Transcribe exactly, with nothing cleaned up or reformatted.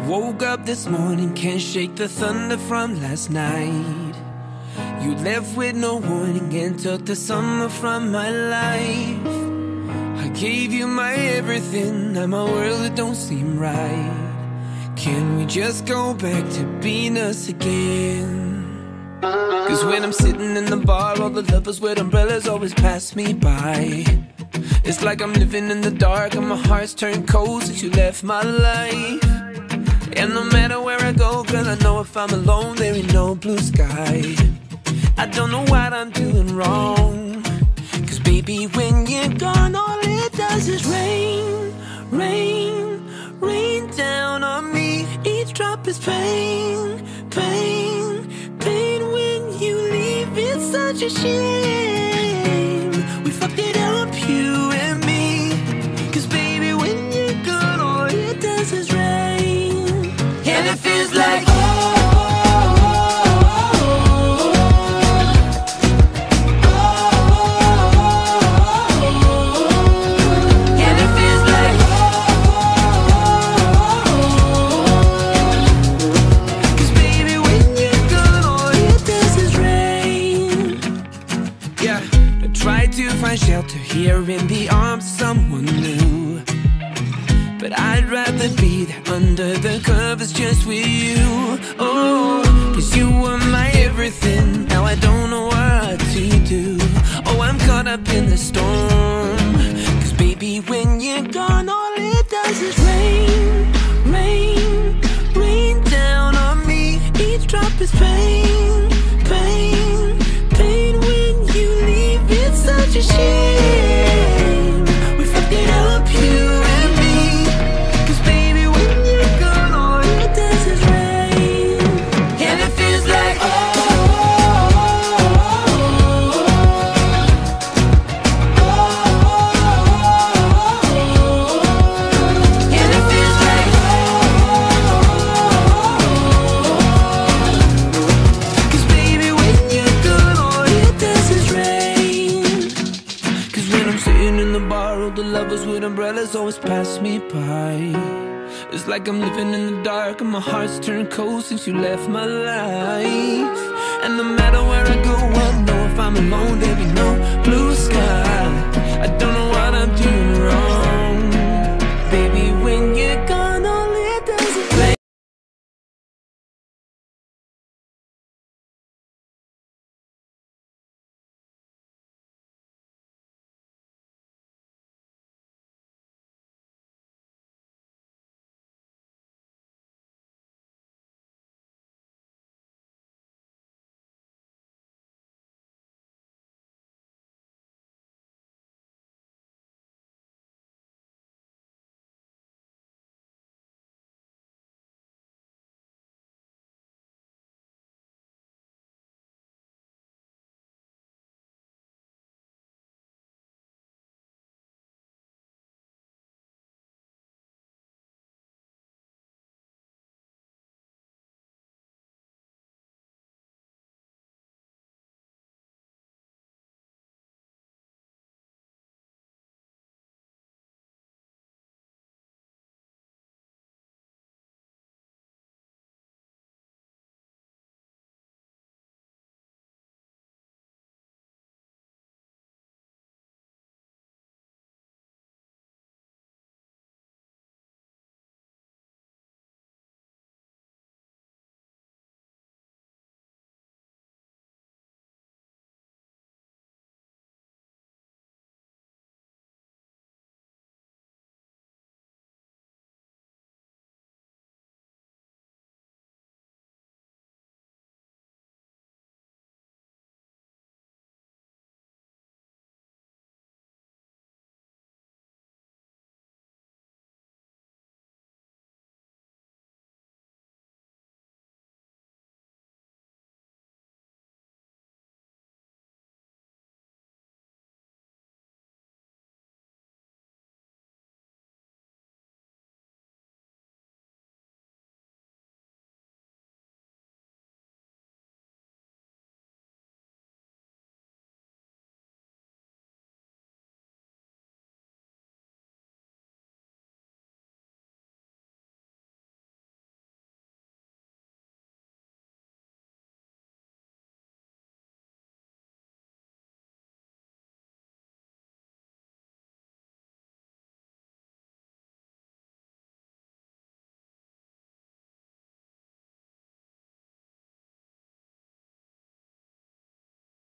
Woke up this morning, can't shake the thunder from last night. You left with no warning and took the summer from my life. I gave you my everything, now my world don't seem right. Can we just go back to being us again? Cause when I'm sitting in the bar, all the lovers with umbrellas always pass me by. It's like I'm living in the dark and my heart's turned cold since you left my life. And no matter where I go, girl, I know if I'm alone, there ain't no blue sky. I don't know what I'm doing wrong, cause baby, when you're gone, all it does is rain, rain, rain down on me. Each drop is pain, pain, pain. When you leave, it's such a shame. We fucked it up, you and me. Cause baby, when you're gone, all it does is rain. And it feels like oh, find shelter here in the arms of someone new, but I'd rather be there under the covers just with you. Oh, cause you were my everything, now I don't know what to do. Oh, I'm caught up in the storm, cause baby, when you're gone, all it does is rain, rain, rain down on me. Each drop is pain, pain, pain. When you leave, it's such a shame. We fucked it up, you and me. Cause baby, when you're gone, all it does is rain. And it feels like oh, oh, oh. And it feels like oh, cause baby, when you're gone, all it does is rain. Cause when I'm sitting in the bar, all the lovers with umbrellas always pass me by. It's like I'm living in the dark and my heart's turned cold since you left my life. And no matter where I go, I know if I'm alone, there be no blue sky. I don't know what I'm doing wrong.